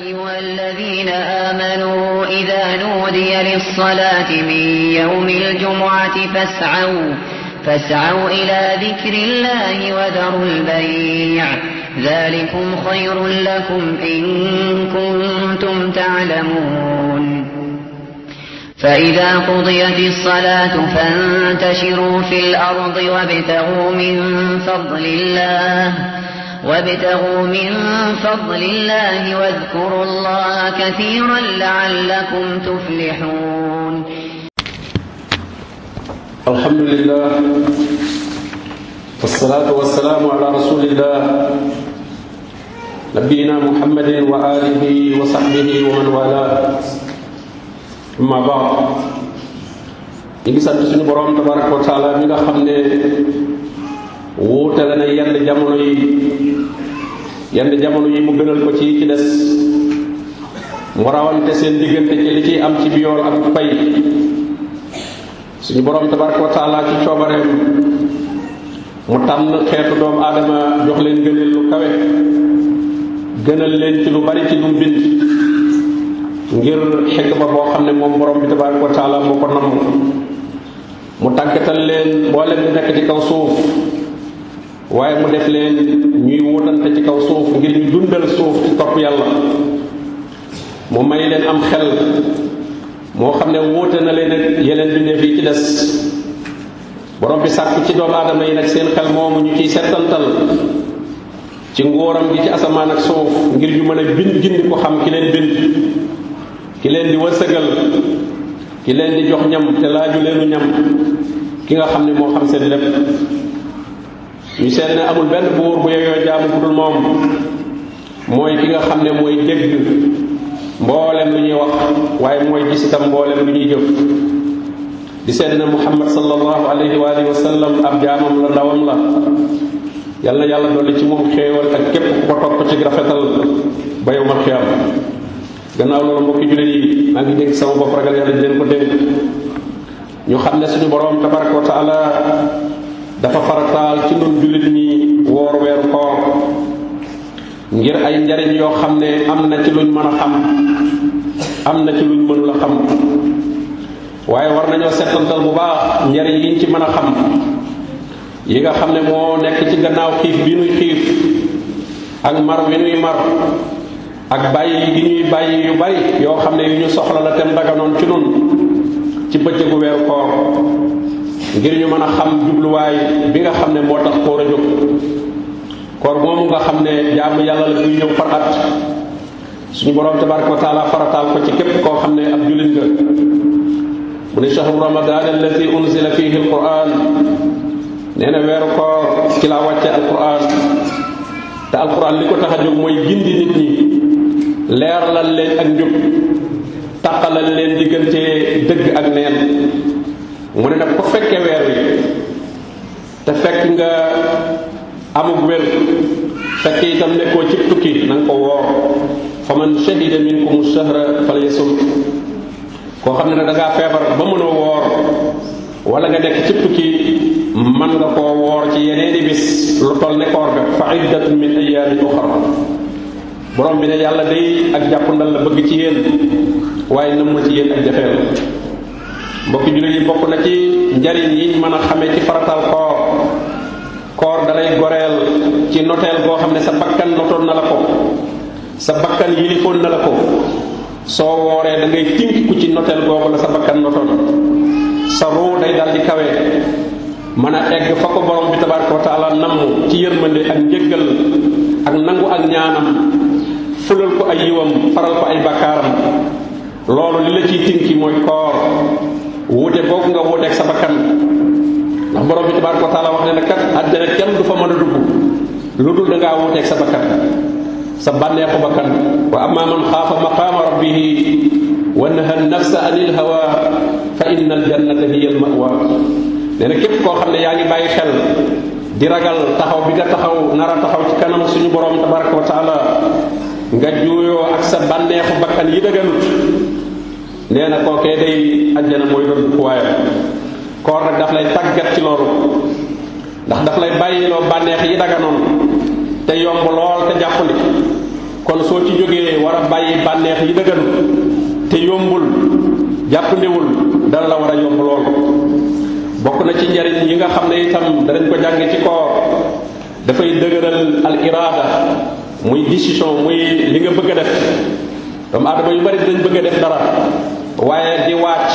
أيها الذين آمنوا إذا نودي للصلاة من يوم الجمعة فاسعوا إلى ذكر الله وذروا البيع ذلكم خير لكم إن كنتم تعلمون فإذا قضيت الصلاة فانتشروا في الأرض وابتغوا من فضل الله واذكروا الله كثيرا لعلكم تفلحون. الحمد لله والصلاة والسلام على رسول الله نبينا محمد وآله وصحبه ومن والاه. amma baax ñu ngi sant suñu borom tabaraka wa taala mi nga xam ne wuutale na yenn jamono yi mu gënal ko ci des mu rawante seen diggante ci li ciy am ci biyool ak pay. suñu borom tabaraka wa taala ci coobareem mu tànn xeetu doomu aadama jox leen gënal lu kawe gënal leen ci lu bari ci lu bind ngir xikma boo xam ne moom borom bi tabaraka wa taala moo ko namm mu tàggatal leen mboolem di nekk ci kaw suuf waaye mu def leen ñuy wutante ci kaw suuf ngir ñu dundal suuf ci topp yàlla. mu may leen am xel moo xam ne wuute na leen ak yeneen bindeef yi ci des. borom bi sàkku ci doomu aadama yi nag seen xel moomu ñu ciy settantal ci nguuram gi ci asamaan ak suuf ngir ñu mën a gindi ko xam ki leen bind, ki leen di wërsëgal, ki leen di jox ñam te laaju leenu ñam, ki nga xam ne moo xam seen lépp. ñu seet ne amul benn buur bu yeyoo jaamu bu dul moom, mooy ki nga xam ne mooy dégg mboolem lu ñuy wax waaye mooy gis itam mboolem lu ñuy jëf. di seet ne Muhammad sallallahu alayhi wa alihi wa sallam ab jaamam la, ndawam la. yal na yàlla dolli ci moom xéewal ak képp ku ko topp ci rafetal ba yawmal qiyaam. gannaaw loolu mbokki jullit yi, maa ngi dénk sama bopp ragal yàlla di leen ko dénk. ñu xam ne suñu boroom tabaraka wa taala dafa farataal ci ñun jullit ñi woor weeru koor ngir ay njariñ yoo xam ne am na ci luñ mën a xam, am na ci luñ mënul a xam. waaye war nañoo settantal bu baax njariñ yiñ ci mën a xam, yi nga xam ne moo nekk ci gannaaw xiif bi nuy xiif ak mar wi nuy mar ak bàyyi gi ñuy bàyyi yu bari yoo xam ne yu ñu soxla la tem daganoon ci nun ci bëccëgu weeru koor, ngir ñu mën a xam jubluwaay bi nga xam ne moo tax koor a jóg. koor moomu nga xam ne jaamu yàlla la buy ñëw par at, suñu boroom tabaraka wa taala farataal ko ci képp koo xam ne ab jullit nga. mu ne shahru ramadan allati unzila fihi alquran, nee na weeru koor ci laa wàcce alquran. te alquran li ko tax a jóg mooy gindi nit ñi, leeralal leen ak njub, taqalal leen diggante dëgg ak neen. mu ne nag ko fekke weer wi te fekk nga amug wér, fekk itam nekkoo ci tukki, na nga ko woor. fa man shahida minkum shahra falyasum. koo xam ne nag da ngaa feebar ba mënoo woor, wala nga nekk ci tukki, man nga koo woor ci yeneeni bis lu toll ne koor ga. fa iddatun min ayyaamin uxra. borom bi ne yàlla day ak jàppandal la bëgg ci yéen, waaye nam ma ci yéen ak jafeel. mbokki jullit yi, bokk na ci njariñ yi mën a xamee ci faratal koor. koor dalay goreel ci noteel goo xam ne sa bakkan notoon na la ko, sa bakkan yilifoon na la ko. soo wooree da ngay tinkiku ci noteel googu la sa bakkan notoon. sa ruu day dal di kawe, mën a egg fa ko borom bi tabaraka wa taala namm ci yërmande ak njëggal ak nangu ak ñaanam, fulal ko ay yiwam, faral ko ay bakkaaram. loolu li la ciy tinki mooy koor, wuute boobu nga wuuteeg sa bakkan. ndax borom bi tabaraka wa taala wax ne ne kat àddina kenn du fa mën a dugg lu dul da ngaa wuuteeg sa bakkan, sa bànneexu bakkan. wa amma man xaafa maqaama rabbihi wa naha nafsa anil hawa fa inna al jannata hiya al mawa. nee na képp koo xam ne yaa ngi bàyyi xel di ragal taxaw bi nga taxaw nar a taxaw ci kanam suñu borom tabaraka wa taala, nga juuyoo ak sa bànneexu bakkan yi dëgganut, nee na kookee day àjjana mooy doon dëkkuwaayam. koor nag daf lay tàggat ci loolu, ndax daf lay bàyyiloo bànneex yi daganoon te yomb lool te jàppandi. kon soo ci jógee war a bàyyi bànneex yi dëggan te yombul jàppandiwul dana la war a yomb lool. bokk na ci njariñ yi nga xam ne itam danañ ko jànge ci koor dafay dëgëral al iraada muy décision muy li nga bëgg a def. doomu aadama yu bari dinañ bëgg a def dara waaye di wàcc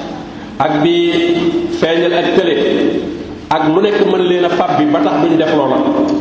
ak di feeñal ak tële ak lu nekk mën leen a fab bi ba tax duñ def loola.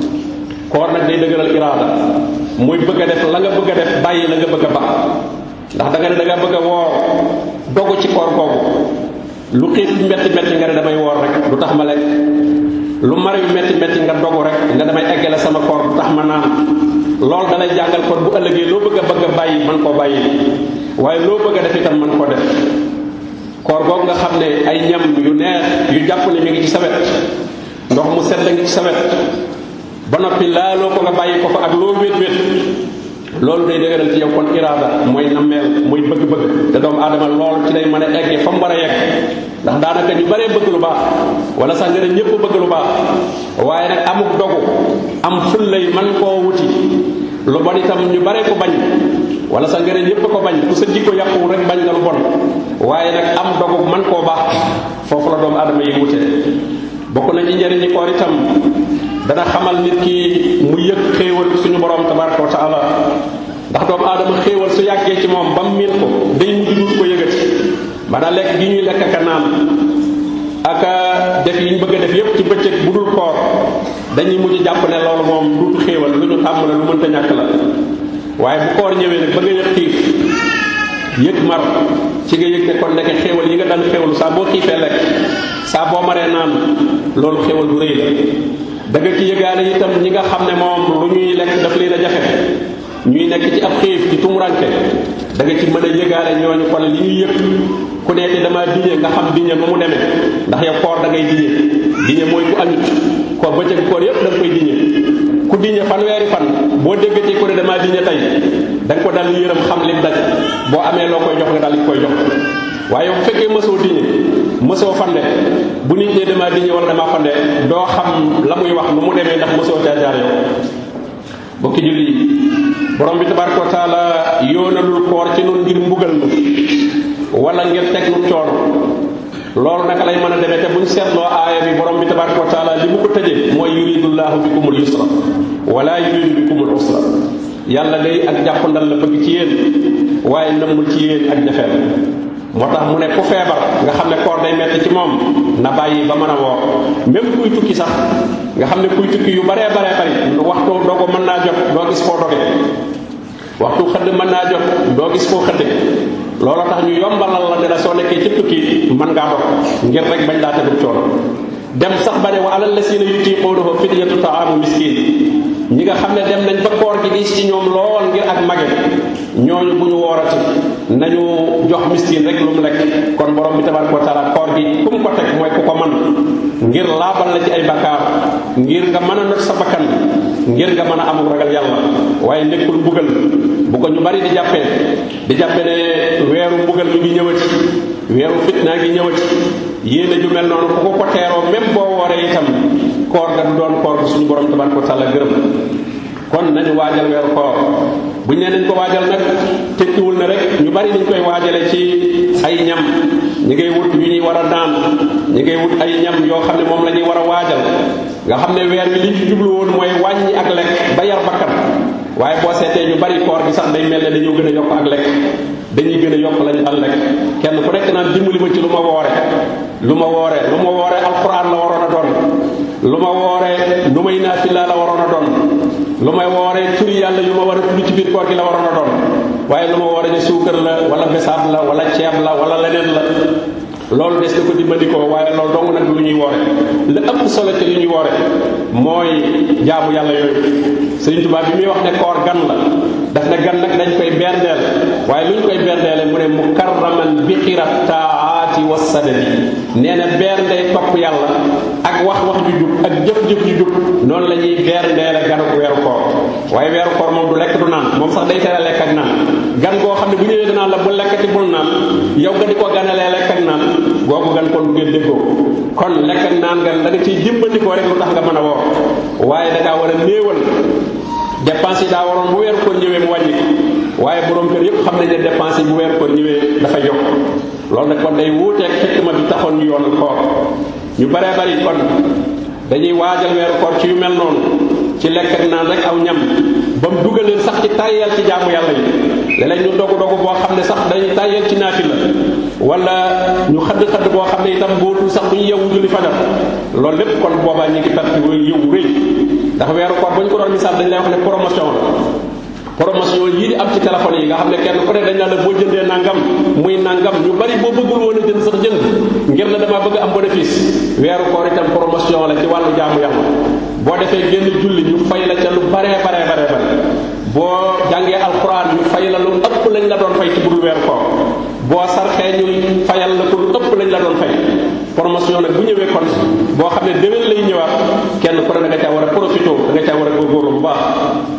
koor nag day dëgëral iraada muy bëgg a def la nga bëgg a def bàyyi la nga bëgg a ba ndax da nga ne da nga bëgg a woor dogu ci koor googu lu xiif metti metti nga ne damay woor rek du tax ma lekk lu mar yu metti metti nga dogu rek nga damay eggale sama koor du tax ma naan loolu dalay jàngal kon bu ëllëgee loo bëgg a bàyyi man koo bàyyi waaye loo bëgg a def itam man koo def. koor googu nga xam ne ay ñam yu neex yu jàpp ne mi ngi ci sa wet ndox mu sedd ngi ci sa wet ba noppi laaloo ko nga bàyyi ko fa ak loo wét wét loolu day dëgëral ci yow kon iraada mooy nammeel muy bëgg-bëgg te doomu aadama lool ci lay mën a eggee fa mu war a yegg ndax daanaka ñu baree bëgg lu baax wala sax nga ne ñëpp bëgg lu baax waaye nag amuk dogu am ful lay man koo wuti lu bon itam ñu baree ko bañ wala sax nga ne ñëpp ko bañ ku sa jikko yàquwul rek bañ nga lu bon waaye nag am dogu man koo baax foofu la doomu aadama yi wute. bokk na ci njëriñi koor itam dana xamal nit ki mu yëg xéewal suñu borom tabaraka wa taala ndax doomu aadama xéewal su yàggee ci moom ba mu miin ko day mujj dul ko yëgati maanaam lekk gi ñuy lekk ak naan ak def yi ñu bëgg a def yépp ci bëccëg bu dul koor dañuy mujj jàpp ne loolu moom duutu xéewal lu ñu tàmm la lu mënta ñàkk la waaye bu koor ñëwee nag ba nga yëg xiif yëg mar ci nga yëg ne kon nekk xéewal yi nga daan xéewalu saa boo xiifee lekk saa boo maree naan loolu xéewal bu rëy la. da nga ci yëgaale itam ñi nga xam ne moom lu ñuy lekk daf leen a jafe ñuy nekk ci ab xiif di tumuranke da nga ci mën a yëgaale ñooñu kon li ñuy yëg ku nekk dama diñe nga xam diñe nu mu demee ndax yow koor da ngay diñe mooy ku añut koor bëccëg koor yëpp da nga koy diñe ku diñe fanweeri fan boo déggatee ku ne dama diñe tey da nga ko dal yërëm xam lim daj boo amee loo koy jox nga dal li koy jox waaye bu fekkee mësoo diñe mësoo fande bu nit ñee dama diñe wala dama fande doo xam la muy wax nu mu demee ndax mësoo jaar yow. bokki julli yi borom bi tabaraka wa taala yoonalul koor ci nun ngir mbugal nu wala ngir teg nu coono loolu naka lay mën a demee te buñ seetloo aaya bi borom bi tabaraka wa taala li mu ko tëjee mooy yuridullahu bikumul yusra wala yuridu bikumul usra yàlla day ak jàppandal la bëgg ci yéen waaye nammul ci yéen ak jafeel moo tax mu ne ku feebar nga xam ne koor day metti ci moom na bàyyi ba mën a woor même kuy tukki sax nga xam ne kuy tukki yu baree bari waxtu dogo mën naa jot doo gis foo doge waxtu xëdd mën naa jot doo gis foo xëdde loolu tax ñu yombalal la ne la soo nekkee ci tukki mën ngaa dog ngir rek bañ laa tegub coono dem sax ba ne wa alal lasina yutiquunahu fidyatu ta'amu miskin ñi nga xam ne dem nañ ba koor gi diis ci ñoom lool ngir ak mage ñooñu bu ñu woorati nañu jox miskin rek lu mu lekk kon borom bi tabaraka wa taala koor gi ku mu ko teg mooy ku ko man ngir laabal la ci ay bakkaar ngir nga mën a not sa bakkan ngir nga mën a amul ragal yàlla waaye nekkul mbugal bu ko ñu bari di jàppee ne weeru mbugal mi ngi ñëwati weeru fitna ngi ñëwati yéene ju mel noonu ku ko teeroo même boo wooree itam koor ga du doon koor suñu borom tabaraka wa taala gërëm kon nañu waajal weeru koor buñ nee nañ ko waajal nag tekkiwul na rek ñu bari dañ koy waajale ci ay ñam ñi ngay wut yu ñuy war a daan ñi ngay wut ay ñam yoo xam ne moom la ñuy war a waajal nga xam ne weer wi liñ ci jublu woon mooy wàññi ak lekk ba yar bakkan waaye boo seetee ñu bari koor gi sax day mel ne dañoo gën a yokk ak lekk dañuy gën a yokk lañu daan lekk kenn ku nekk naan dimbali ma ci lu ma woore alquran la waroon a doon lu ma woore lu may naafila la waroon a doon lu may woore turi yàlla yu ma war a tudd ci biir koor gi la waroon a doon waaye lu ma woore ne suukar la wala besaab la wala ceeb la wala leneen la loolu des na ko dimbandikoo waaye loolu dong nag lu ñuy woore la ëpp solo te lu ñuy woore mooy jaamu yàlla yooyu Sëriñ Tuubaa bi muy wax ne koor gan la daf ne gan nag dañ koy berndeel waaye lu ñu koy berndeele mu ne mukarraman bi xirat taati wa sadadi nee na berndey topp yàlla ak wax ju jub ak jëf ju jub noonu la ñuy berndeele ganu weeru koor waaye weeru koor moom du lekk du naan moom sax day tere lekk ak naan gan goo xam ne bu ñëwee dinaan la bu lekkati bul naan yow nga di ko ganalee lekk ak naan googu gan kon du ngeen déggoo kon lekk ak naan gan da nga ciy dimbandikoo rek lu tax nga mën a woor waaye da ngaa war a néewal dépense yi daa waroon bu weeru koor ñëwee mu wàññi waaye borom kër yëpp xam nañ ne dépense yi bu weeru koor ñëwee dafa yokk loolu nag kon day wuuteeg xikma bi taxoon ñu yoonal koor ñu baree bari kon dañuy waajal weeru koor ci yu mel noonu ci lekk ak naan rek aw ñam ba mu dugaleen sax ci tàyyeel ci jaamu yàlla yi léeg-léeg ñu dogu boo xam ne sax dañuy tàyyeel ci naafila wala ñu xëdd boo xam ne itam bootul sax bu ñu yeewu julli fajar loolu lépp kon boobaa ñu ngi perte yiw rëy ndax weeru koor bu ñu ko doon misaal dañ lay wax ne promotion la promotion yii di am ci téléphone yi nga xam ne kenn ku ne dañ la boo jëndee nangam muy nangam ñu bari boo bëggul woon a jënd sax jënd ngir la damaa bëgg am bénéfice weeru koor itam promotion la ci wàllu jaamu yàlla boo defee génn julli ñu fay la ca lu bare boo jàngee alxuraan ñu fay la lu ëpp lañ la doon fay ci budul weeru koor boo sarxee ñu fayal la ko lu ëpp lañ la doon fay promotion nag bu ñëwee kon boo xam ne déwén lay ñëwaat kenn ku ne da nga caa war a profité da nga caa war a góorgóorlu bu baax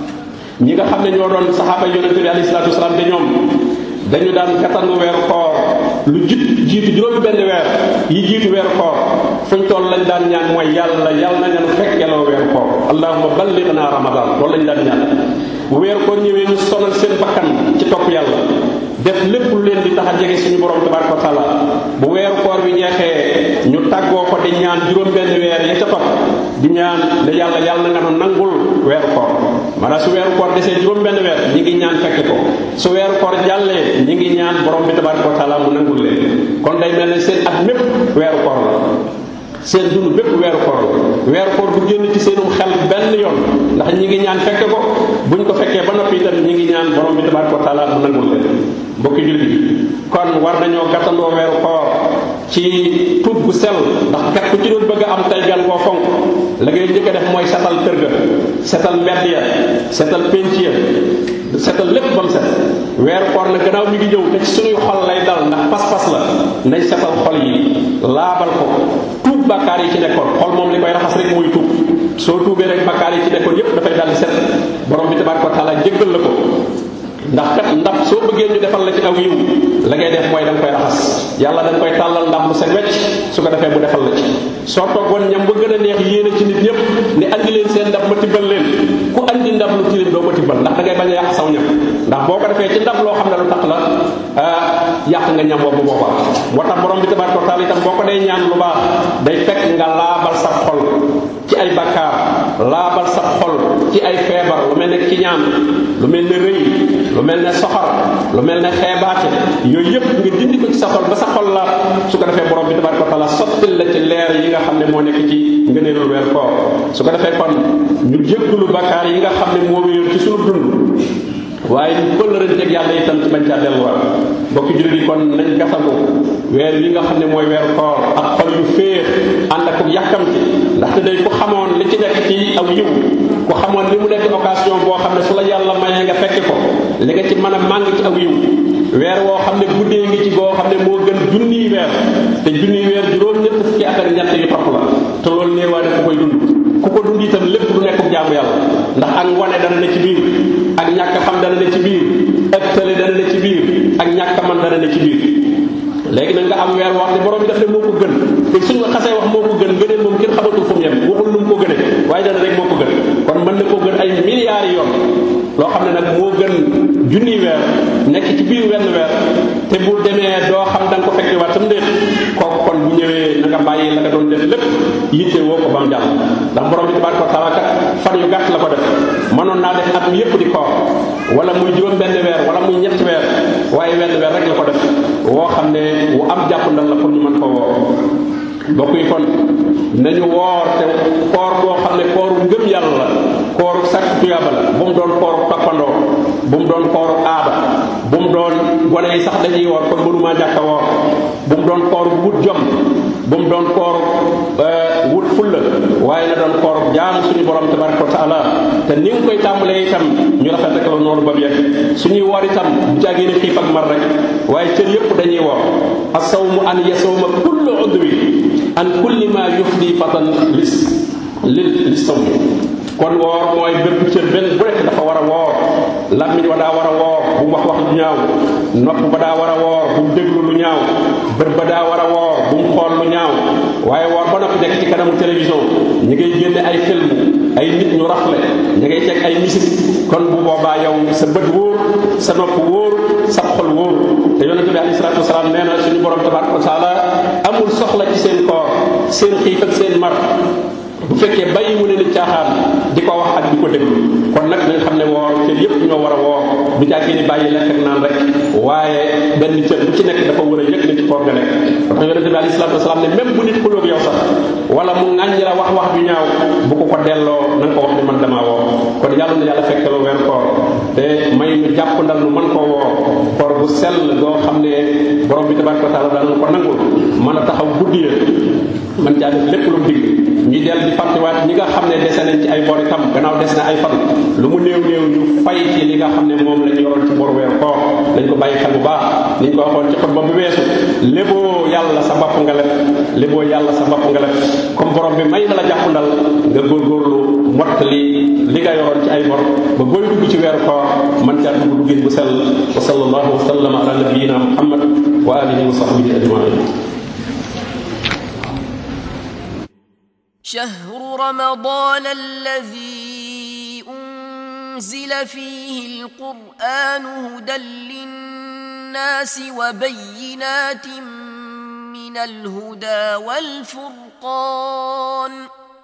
ñi nga xam ne ñoo doon saxaaba yonente bi alayhi salaatu wasalaam te ñoom dañu daan gàttandu weeru koor lu jiitu juróomi benn weer yi jiitu weeru koor fuñ toll lañ daan ñaan mooy yàlla nañu fekkeloo weeru koor allahumma ballighna ramadan loolu lañ daan ñaan bu weeru koor ñëwee ñu sonal seen bakkan ci topp yàlla def lépp lu leen di tax a jege suñu borom tabaraka wa taala bu weeru koor bi jeexee ñu tàggoo ko di ñaan juróom benn weer ya ca topp di ñaan ne yàlla na nga nangul weeru koor maanaam su weeru koor desee juróom benn weer ñi ngi ñaan fekke ko su weeru koor jàllee ñi ngi ñaan borom bi tabaraka wa taala mu nangul leen kon day mel ne seen at mépp weeru koor la seen dund bépp weeru koor la weeru koor bu génn ci seenum xel benn yoon ndax ñi ngi ñaan fekke ko buñ ko fekkee ba noppi itam ñi ngi ñaan borom bi tabaraka wa taala mu nangul leen mbokki jullit yi kon war nañoo gàttandoo weeru koor ci tuub gu sell ndax kat ku ci doon bëgg a am tay gan koo fonk la ngay njëkk a def mooy setal kër ga setal mbedd ya setal pénc ya setal lépp ba mu set weeru koor na gannaaw mi ngi ñëw te ci suñuy xol lay dal ndax pas-pas la nañ setal xol yi laabal ko tuub bakkaar yi ci nekkoon xol moom li koy raxas rek mooy tuub soo tuubee rek bakkaar yi ci nekkoon yépp dafay daldi set borom bi tabaraka wa taala jéggal la ko ndax kat ndab soo bëggee ñu defal la ci aw yiw la ngay def mooy da nga koy raxas yàlla da nga koy tàllal ndab mu set wecc su ko defee bu defal la ci soo toggoon ñam ba gën a neex yéene ci nit ñëpp ne andi leen seen ndab ma tibbal leen ku andi ndab lu tilim doo ma tibbal ndax da ngay bañ a yàq saw ñam ndax boo ko defee ci ndab loo xam ne lu tax la yàq nga ñam boobu boobaa moo tax borom bi tabaraka wa taala itam boo ko dee ñaan lu baax day fekk nga laabal sa xol ci ay bakkaar laabal sa xol ci ay feebar lu mel ne kiñaan lu mel ne rëy lu mel ne soxar lu mel ne xeebaate yooyu yëpp nga dindi ko ci sa xol ba sa xol la su ko defee borom bi tabaraka wa taala sottil la ci leer yi nga xam ne moo nekk ci ngëneelul weer koor su ko defee kon ñu jéggulu bakkaar yi nga xam ne moo wéyoon ci sunu dund waaye ñu pëllëranteeg yàlla itam ci bañ caa delluwaat mbokki jullit yi kon nañ gatandu weer yi nga xam ne mooy weeru koor ak xol yu féex ànd ak yàkkamti ndaxte day ku xamoon li ci nekk ci aw yiw ku xamoon li mu nekk occasion boo xam ne su la yàlla mayee nga fekke ko li nga ci mën a màng ci aw yiw weer woo xam ne guddee ngi ci goo xam ne moo gën junniy weer te junniy weer juróom-ñett fukki at ak ñett yu topp la te loolu néewaane ku koy dund ku ko dund itam lépp du nekk jaamu yàlla ndax ak ngone dana ne ci biir ak ñàkk xam dana ne ci biir ak tële dana ne ci biir ak ñàkk man dana ne ci biir léegi nag nga am weer wax ne borom bi daf ne moo ko gën te suñu xasee wax moo ko gën gëneel moom kenn xamatul fu mu yem waxul lu mu ko gënee waaye dana rek moo ko gën kon mën na koo gën ay milliards yi yoon loo xam ne nag moo gën junniy weer nekk ci biir wenn weer te bu demee doo xam da nga ko fekke waat sam déet kooku kon bu ñëwee na nga bàyyi la nga doon def lépp yitte woo ko ba mu jàll ndax borom bi tabaraka wa taala kat fan yu gàtt la ko def mënoon naa def at mi yépp di koor wala muy juróom benn weer wala muy ñetti weer waaye wenn weer rek la ko def woo xam ne wu am jàpp ndal la pour ñu mën ko woor mbokk yi kon nañu woor te koor boo xam ne kooru ngëm yàlla la kooru sàkk tuyaaba la bu mu doon kooru toppandoo bu mu doon kooru aada bu mu doon gone yi sax dañuy woor kon mënumaa jàkka woor bu mu doon kooru wut jom bu mu doon kooru wut fulla waaye na doon kooru jaamu suñu borom tabaraka wa taala te ni nga koy tàmbalee itam ñu rafet rek la noonu ba mu yegg suñuy woor itam bu jaagee ne xiif ak mar rek waaye cër yépp dañuy woor asawmu an yasawma kullu udwi an kulli ma yufdi fatan li sawmi kon woor mooy bépp cër benn bu nekk dafa war a woor làmmiñ wa daa war a woor bu mu wax wax lu ñaaw nopp ba daa war a woor bu mu déglu lu ñaaw bët ba daa war a woor bu mu xool lu ñaaw waaye woor ba noppi nekk ci kanamu télévision ñi ngay génne ay film ay nit ñu rafle ñi ngay teg ay musique kon bu boobaa yow sa bët wóor sa nopp wóor sa xol wóor te yonente bi alayhi salaatu wasalaam nee na suñu borom tabaraka wa taala amul soxla ci seen koor seen xiif ak seen mar bu fekkee bàyyi mu leen caaxaan di ko wax ak di ko déglu kon nag dañ xam ne woor cër yépp ñoo war a woor bu jàggee ni bàyyi lekk ak naan rek waaye benn cër bu ci nekk dafa war a yëg ne ci koor ga nekk parce que yonente bi alayhi salaatu wasalaam ne même bu nit xuloog yow sax wala mu ŋàññi la wax bi ñaaw bu ko delloo na nga ko wax ne man damaa woor kon yàlla na yàlla fekkaloo weer koor te may ñu jàpp ndal nu mën koo woor koor bu sell goo xam ne borom bi tabaraka wa taala daana ko nangul mën a taxaw guddi ya man caa def lépp lu mu digg ñi del di fàttewaat ñi nga xam ne dese nañ ci ay bor itam gannaaw des na ay fan lu mu néew néew ñu fay ci li nga xam ne moom lañ yoroon ci boru weer koor dañ ko bàyyi xel bu baax niñ ko waxoon ci xutba bi weesu léboo yàlla sa bopp nga leb léboo yàlla sa bopp nga leb comme borom bi may na la jàpp ndal nga góorgóorlu mott li nga yoroon ci ay bor ba booy dugg ci weer koor man caa dugg duggin bu sell wa sallallahu wa sallama ala nabiyyina muhammad wa alihi wa sahbihi ajmain شهر رمضان الذي أنزل فيه القرآن هدى للناس وبينات من الهدى والفرقان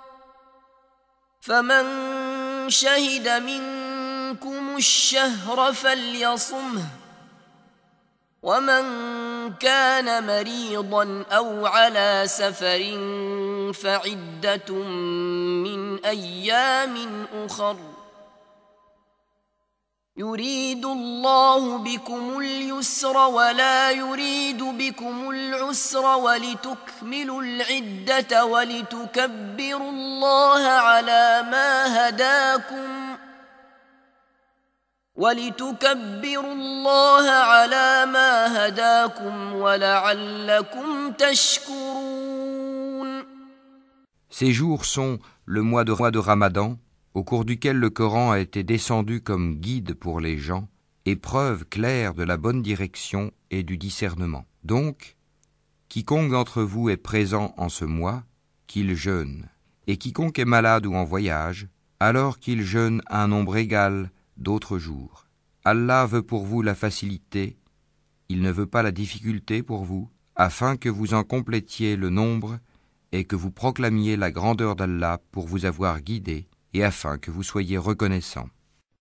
فمن شهد منكم الشهر فليصمه ومن كان مريضا أو على سفر فعدة من أيام أخر يريد الله بكم اليسر ولا يريد بكم العسر ولتكملوا العدة ولتكبروا الله على ما هداكم ولعلكم تشكرون. Ces jours sont le mois de Ramadan, au cours duquel le Coran a été descendu comme guide pour les gens et preuve claire de la bonne direction et du discernement. Donc, quiconque d'entre vous est présent en ce mois, qu'il jeûne, et quiconque est malade ou en voyage, alors qu'il jeûne un nombre égal d'autres jours. Allah veut pour vous la facilité, il ne veut pas la difficulté pour vous, afin que vous en complétiez le nombre et que vous proclamiez la grandeur d'Allah pour vous avoir guidé et afin que vous soyez reconnaissants.